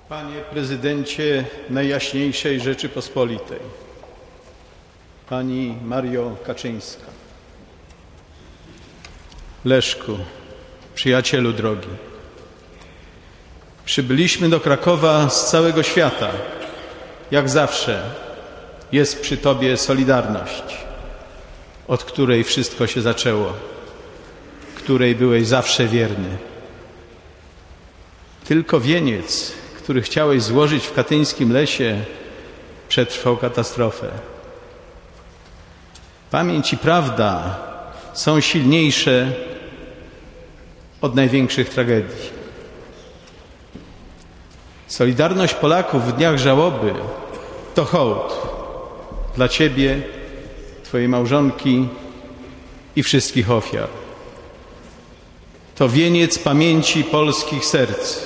Panie Prezydencie Najjaśniejszej Rzeczypospolitej, Pani Mario Kaczyńska, Leszku, przyjacielu drogi, przybyliśmy do Krakowa z całego świata. Jak zawsze jest przy Tobie Solidarność, od której wszystko się zaczęło, której byłeś zawsze wierny. Tylko wieniec, który chciałeś złożyć w katyńskim lesie, przetrwał katastrofę. Pamięć i prawda są silniejsze od największych tragedii. Solidarność Polaków w dniach żałoby to hołd dla Ciebie, Twojej małżonki i wszystkich ofiar. To wieniec pamięci polskich serc.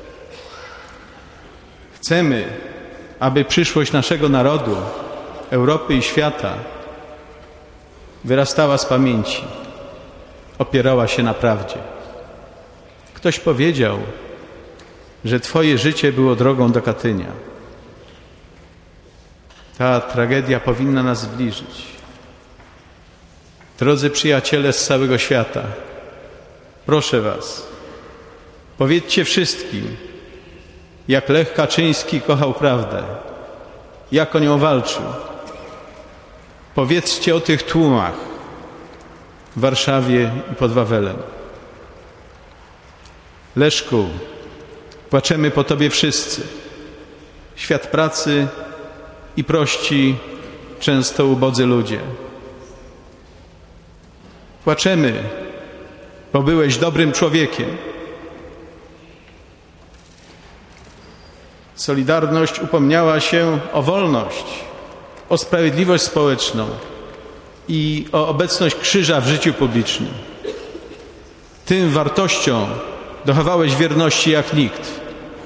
Chcemy, aby przyszłość naszego narodu, Europy i świata wyrastała z pamięci, opierała się na prawdzie. Ktoś powiedział, że Twoje życie było drogą do Katynia. Ta tragedia powinna nas zbliżyć. Drodzy przyjaciele z całego świata, proszę Was, powiedzcie wszystkim, jak Lech Kaczyński kochał prawdę, jak o nią walczył. Powiedzcie o tych tłumach w Warszawie i pod Wawelem. Leszku, płaczemy po Tobie wszyscy. Świat pracy i prości, często ubodzy ludzie. Płaczemy, bo byłeś dobrym człowiekiem. Solidarność upomniała się o wolność, o sprawiedliwość społeczną i o obecność krzyża w życiu publicznym. Tym wartościom dochowałeś wierności jak nikt.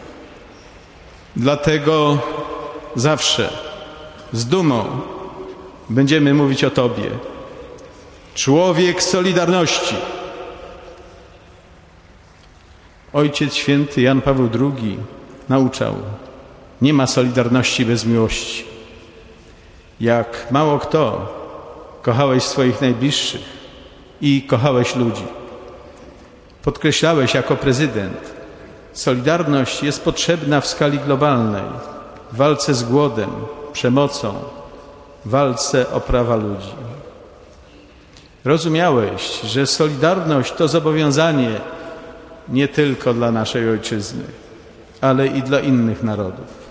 Dlatego zawsze z dumą będziemy mówić o Tobie. Człowiek Solidarności. Ojciec Święty Jan Paweł II nauczał: nie ma solidarności bez miłości. Jak mało kto, kochałeś swoich najbliższych i kochałeś ludzi. Podkreślałeś jako prezydent: solidarność jest potrzebna w skali globalnej, w walce z głodem, przemocą, w walce o prawa ludzi. Rozumiałeś, że solidarność to zobowiązanie nie tylko dla naszej ojczyzny, ale i dla innych narodów.